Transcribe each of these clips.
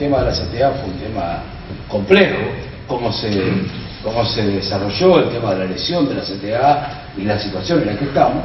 tema de la CTA fue un tema complejo, cómo se desarrolló el tema de la elección de la CTA y la situación en la que estamos.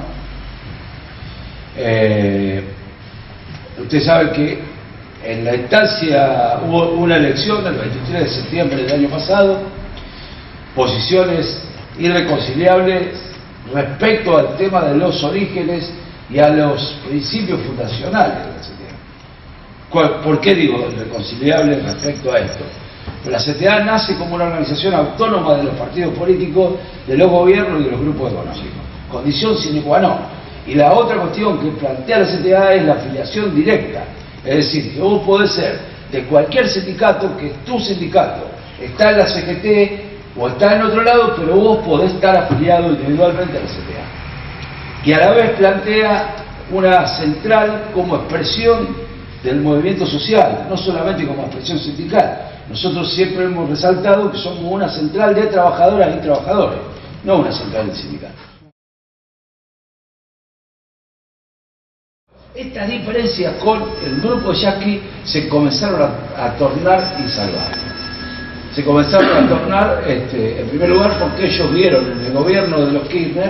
Usted sabe que en la instancia hubo una elección el 23 de septiembre del año pasado, posiciones irreconciliables respecto al tema de los orígenes y a los principios fundacionales de la CTA. ¿Por qué digo irreconciliables respecto a esto? Pues la CTA nace como una organización autónoma de los partidos políticos, de los gobiernos y de los grupos económicos, condición sine qua non. Y la otra cuestión que plantea la CTA es la afiliación directa, es decir, que vos podés ser de cualquier sindicato, que tu sindicato está en la CGT o está en otro lado, pero vos podés estar afiliado individualmente a la CTA. Y a la vez plantea una central como expresión del movimiento social, no solamente como expresión sindical. Nosotros siempre hemos resaltado que somos una central de trabajadoras y trabajadores, no una central de sindicatos. Estas diferencias con el grupo Yaqui se comenzaron a tornar insalvables. Se comenzaron a tornar, en primer lugar, porque ellos vieron en el gobierno de los Kirchner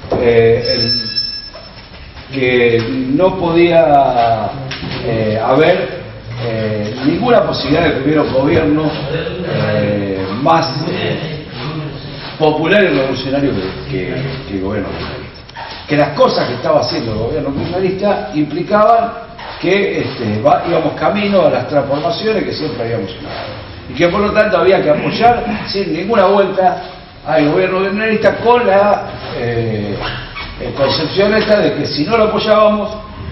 que no podía haber ninguna posibilidad de que hubiera un gobierno más popular y revolucionario que el gobierno kirchnerista. Que las cosas que estaba haciendo el gobierno kirchnerista implicaban que íbamos camino a las transformaciones que siempre habíamos soñado. Y que por lo tanto había que apoyar sin ninguna vuelta al gobierno kirchnerista con la concepción esta de que si no lo apoyábamos,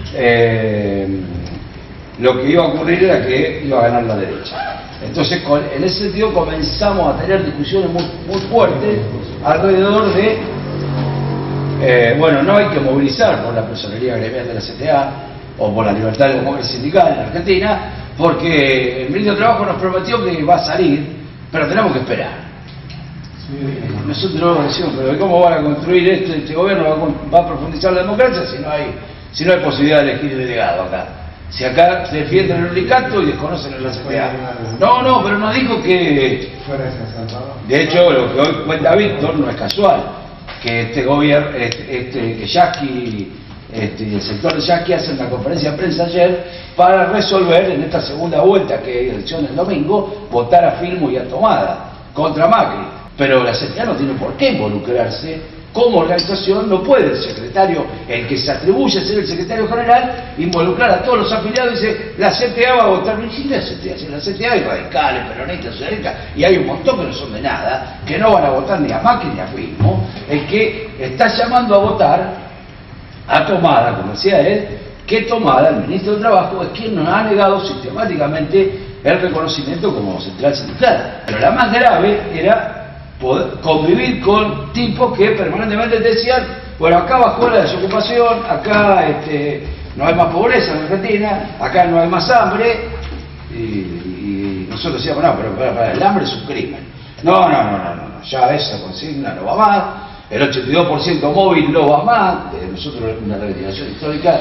lo que iba a ocurrir era que iba a ganar la derecha. Entonces, en ese sentido comenzamos a tener discusiones muy fuertes alrededor de bueno, no hay que movilizar por la personería gremial de la CTA o por la libertad de democracia sindical en Argentina, porque el ministro de Trabajo nos prometió que va a salir, pero tenemos que esperar. Nosotros decimos, pero ¿cómo van a construir esto? Este gobierno va a profundizar la democracia si no hay posibilidad de elegir delegado acá. Si acá se defienden el unicato y desconocen en la CTA. No, pero nos dijo que... De hecho, lo que hoy cuenta Víctor no es casual. Que este gobierno, que Yaqui y el sector de Yaqui hacen una conferencia de prensa ayer para resolver en esta segunda vuelta, que hay elección el domingo, votar a Filmo y a Tomada contra Macri. Pero la CTA no tiene por qué involucrarse como organización, no puede el secretario, el que se atribuye a ser el secretario general, involucrar a todos los afiliados y dice, la CTA va a votar. No existe la CTA, si la CTA hay radicales, peronistas, socialistas, y hay un montón que no son de nada, que no van a votar ni a Macri ni a Filmo. El que está llamando a votar a Tomada, como decía él, que Tomada, el ministro de Trabajo, es quien nos ha negado sistemáticamente el reconocimiento como central sindical. Pero la más grave era poder convivir con tipos que permanentemente decían, bueno, acá bajó la desocupación, acá no hay más pobreza en Argentina, acá no hay más hambre, y nosotros decíamos, no, pero el hambre es un crimen. No, ya esa consigna no va más, el 82% móvil no va más, nosotros una reivindicación histórica,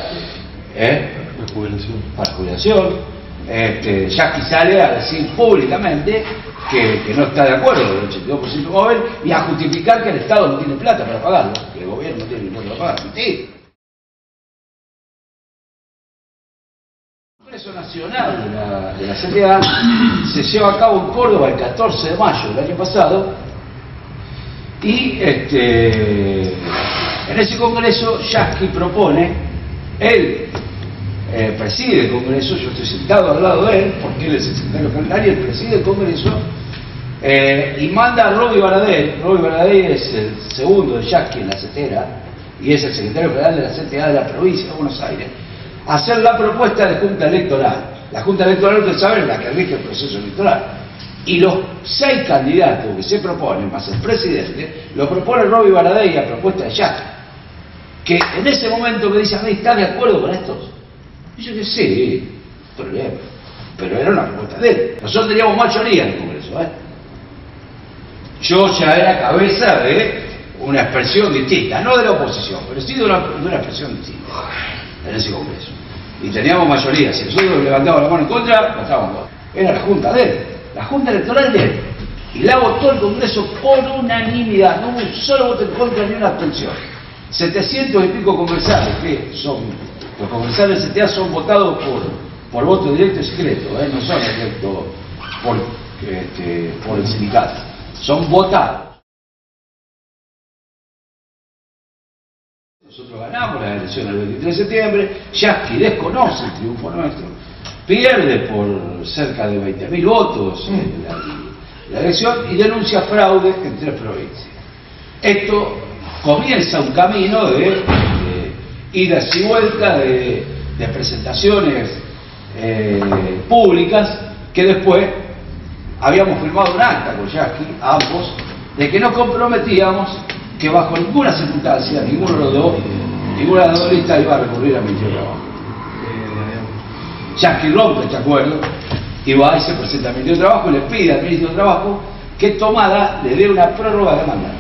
para jubilación. Yaqui sale a decir públicamente que no está de acuerdo con el 82% móvil y a justificar que el Estado no tiene plata para pagarlo, que el gobierno no tiene dinero para pagarlo. Sí. El Congreso Nacional de la CTA se lleva a cabo en Córdoba el 14 de mayo del año pasado y en ese Congreso Yaqui propone, él preside el Congreso, yo estoy sentado al lado de él, porque él es el secretario general y él preside el Congreso, y manda a Roby Baradell. Roby Baradell es el segundo de Yaqui en la CTA, y es el secretario general de la CTA de la provincia de Buenos Aires, a hacer la propuesta de Junta Electoral. La Junta Electoral, ustedes saben, es la que rige el proceso electoral. Y los 6 candidatos que se proponen, más el presidente, lo propone Roby Baradell a propuesta de Yaqui, que en ese momento me dice a mí, ¿estás de acuerdo con estos? Y yo que sí, problema. Pero era una propuesta de él. Nosotros teníamos mayoría en el Congreso, Yo ya era cabeza de una expresión distinta, no de la oposición, pero sí de una expresión distinta en ese Congreso. Y teníamos mayoría. Si nosotros levantábamos la mano en contra, votábamos. era la Junta de él, la Junta Electoral de él. Y la votó el Congreso por unanimidad, no hubo un solo voto en contra ni una abstención. 700 y pico congresales, que son, los congresales del CTA son votados por voto directo y secreto, no son electos por el sindicato, son votados. Nosotros ganamos las elecciones el 23 de septiembre, Yasky desconoce el triunfo nuestro, pierde por cerca de 20.000 votos la elección y denuncia fraude en 3 provincias. Esto comienza un camino de idas y vueltas, de presentaciones públicas, que después habíamos firmado un acta con Yasky, ambos, de que nos comprometíamos que bajo ninguna circunstancia, ninguna de las dos listas iba a recurrir al Ministerio de Trabajo. Yasky rompe este acuerdo y va y se presenta al Ministerio de Trabajo y le pide al Ministro de Trabajo que Tomada le dé una prórroga de mandato.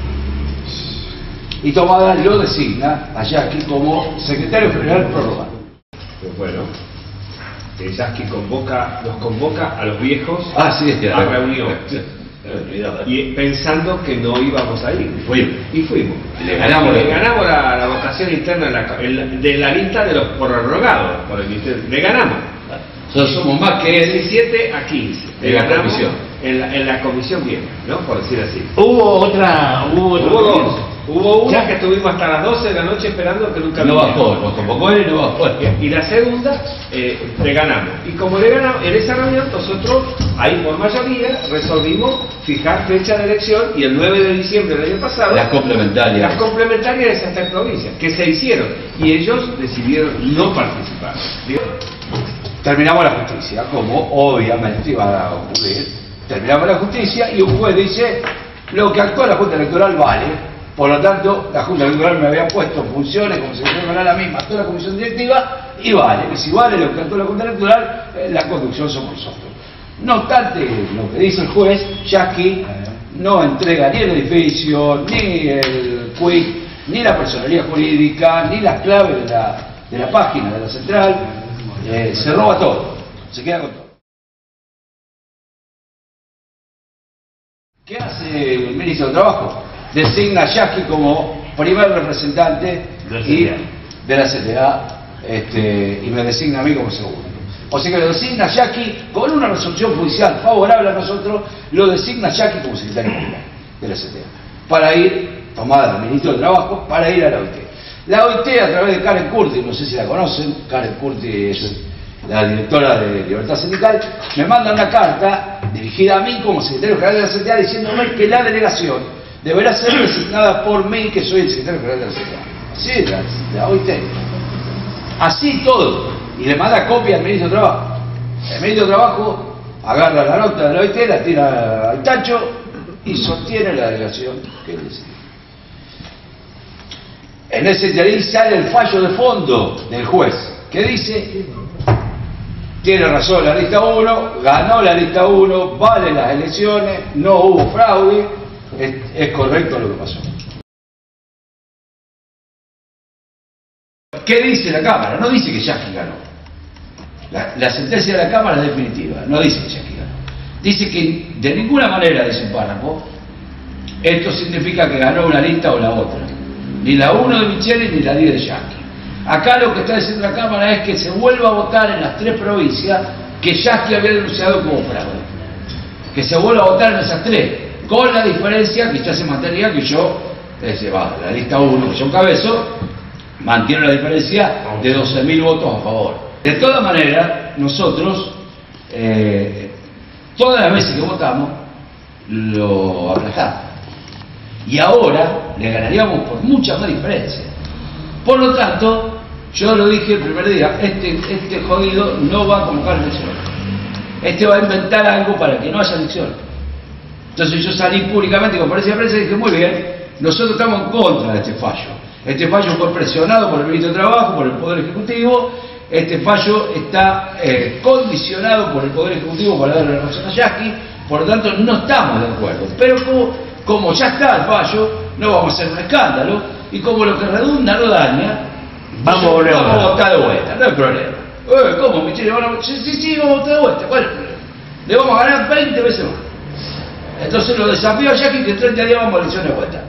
Y Tomada lo designa a Yasky como secretario general prórroga. Pues bueno, Yasky nos convoca a los viejos a reunión. Y pensando que no íbamos a ir. Y fuimos. Le ganamos la votación interna de la lista de los prorrogados por el Ministerio. Le ganamos. Nosotros somos más que 17 a 15. En la comisión. En la comisión vieja, ¿no? Por decir así. Hubo dos. Hubo una que estuvimos hasta las 12 de la noche esperando que nunca no bajó, nos convocó él y no bajó. Y la segunda, le ganamos. Y como le ganamos, en esa reunión nosotros, ahí por mayoría, resolvimos fijar fecha de elección y el 9 de diciembre del año pasado... Las complementarias. Las complementarias de esas 3 provincias, que se hicieron. Y ellos decidieron no participar. Terminamos la justicia, como obviamente iba a ocurrir. Terminamos la justicia y un juez dice, lo que actuó la Junta Electoral vale. Por lo tanto, la Junta Electoral me había puesto en funciones como secretario general la misma, toda la comisión directiva, y vale. Y si vale lo que actuó la Junta Electoral, la conducción somos nosotros. No obstante, lo que dice el juez, Yasky no entrega ni el edificio, ni el quick, ni la personalidad jurídica, ni las claves de la página de la central, se roba todo, se queda con todo. ¿Qué hace el ministro de Trabajo? Designa a Yasky como primer representante de la CTA y me designa a mí como segundo. O sea que lo designa a Yasky con una resolución judicial favorable a nosotros, lo designa a Yasky como secretario general de la CTA para ir, tomada el ministro de Trabajo, para ir a la OIT. La OIT, a través de Karen Curti, no sé si la conocen, Karen Curti es la directora de Libertad Sindical, me manda una carta dirigida a mí como secretario general de la CTA diciéndome que la delegación deberá ser designada por mí, que soy el secretario general de la CTA. Así, la OIT. Así todo. Y le manda copia al ministro de Trabajo. El ministro de Trabajo agarra la nota de la OIT, la tira al tacho y sostiene la delegación que él decide. En ese interín sale el fallo de fondo del juez, que dice, tiene razón la lista 1, ganó la lista 1, vale las elecciones, no hubo fraude, es correcto lo que pasó. ¿Qué dice la Cámara? No dice que Yasky ganó. La sentencia de la Cámara es definitiva, no dice que Yasky ganó. Dice que de ninguna manera, dice un párrafo, esto significa que ganó una lista o la otra. Ni la 1 de Micheli ni la 10 de Yasky. Acá lo que está diciendo la Cámara es que se vuelva a votar en las 3 provincias que Yasky había denunciado como fraude. Que se vuelva a votar en esas 3, con la diferencia que ya se mantenía que yo, la lista 1 que yo encabezo, mantiene la diferencia de 12.000 votos a favor. De todas maneras, nosotros, todas las veces que votamos, lo aplastamos. Y ahora le ganaríamos por mucha más diferencia. Por lo tanto, yo lo dije el primer día, este jodido no va a convocar elecciones. Este va a inventar algo para que no haya elecciones. Entonces yo salí públicamente con conferencia de prensa y dije, muy bien, nosotros estamos en contra de este fallo. Este fallo fue presionado por el ministro de Trabajo, por el Poder Ejecutivo. Este fallo está condicionado por el Poder Ejecutivo para darle razón a Yasky. Por lo tanto, no estamos de acuerdo. Pero como ya está el fallo, no vamos a hacer un escándalo. Y como lo que redunda no daña, vamos a votar de vuelta. No hay problema. ¿Cómo, Michelle? Sí, vamos a votar de vuelta. ¿Cuál es el problema? Le vamos a ganar 20 veces más. Entonces lo desafío a Yasky que en 30 días vamos a elecciones de vuelta.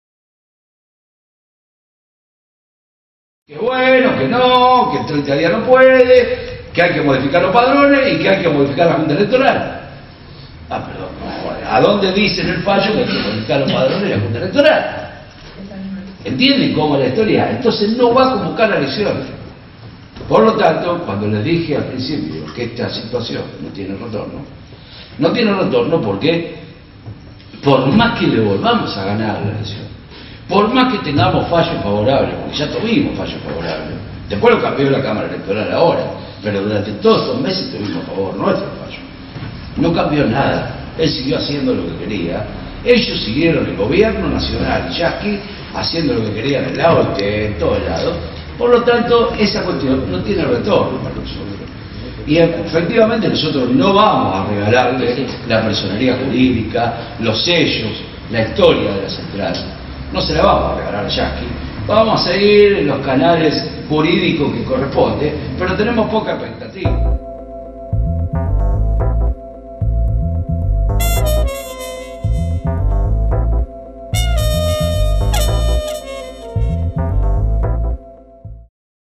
Que bueno, que no, que en 30 días no puede, que hay que modificar los padrones y que hay que modificar la Junta Electoral. Ah, perdón, ¿a dónde dice en el fallo que hay que modificar los padrones y la Junta Electoral? ¿Entienden cómo es la historia? Entonces no va a convocar a elecciones. Por lo tanto, cuando les dije al principio que esta situación no tiene retorno porque por más que le volvamos a ganar la elección, por más que tengamos fallos favorables, porque ya tuvimos fallos favorables, después lo cambió la Cámara Electoral ahora, pero durante todos estos meses tuvimos a favor nuestro fallo. No cambió nada, él siguió haciendo lo que quería, ellos siguieron el gobierno nacional, Yasky, haciendo lo que querían en la OIT, en todos lados. Por lo tanto, esa cuestión no tiene retorno para nosotros. Y efectivamente nosotros no vamos a regalarle la personería jurídica, los sellos, la historia de la central. No se la vamos a regalar a Yasky. Vamos a seguir en los canales jurídicos que corresponde, pero tenemos poca expectativa.